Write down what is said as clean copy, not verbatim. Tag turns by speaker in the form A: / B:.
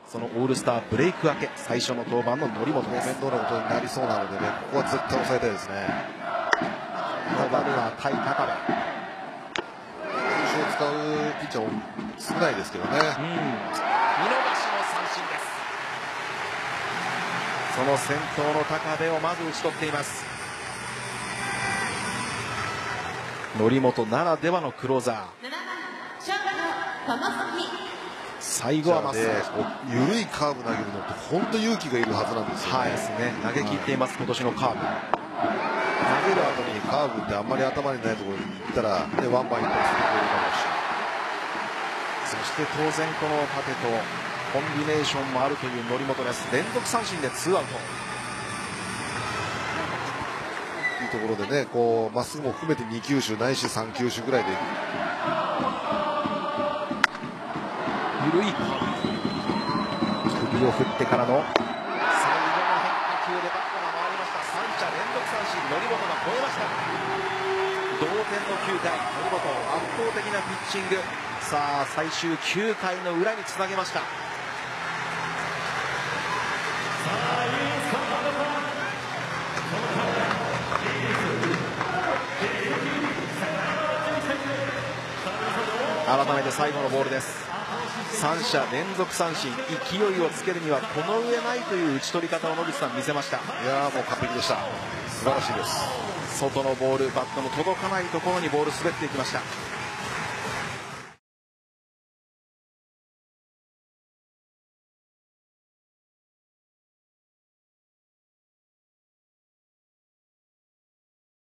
A: そのオールスターブレイク明け最初の登板の則本です。
B: 面倒なことになりそうなのでね、ここは絶対抑えたいですね。
A: バッター対高部、
B: 球種を使うピッチャーも少ないですけどね。
A: 見逃しの三振です。その先頭の高部をまず打ち取っています。則本ならではのクローザー。最後はまっすぐ、
B: 緩いカーブ投げるのって本当勇気がいるはずなんですよね。
A: はいですね、投げ切っています、今年のカーブ。
B: 投げる後にカーブってあんまり頭にないところに行ったら、ね、ワンバンいったりするボールかもしれない。
A: そして当然この縦とコンビネーションもあるという則本です。連続三振でツーアウト。
B: いいところでね、こうまっすぐも含めて2球種ないし3球種ぐらいで
A: 緩いカーブ、首を振ってからの最後の変化球でバットが回りました。三者連続三振、則本が超えました。同点の9回、則本圧倒的なピッチング。さあ最終9回の裏につなげました。改めて最後のボールです。三者連続三振、勢いをつけるにはこの上ないという打ち取り方を野口さん見せました。
B: いやーもう完璧でした。素晴らしいです。
A: 外のボール、バットの届かないところにボール滑っていきました。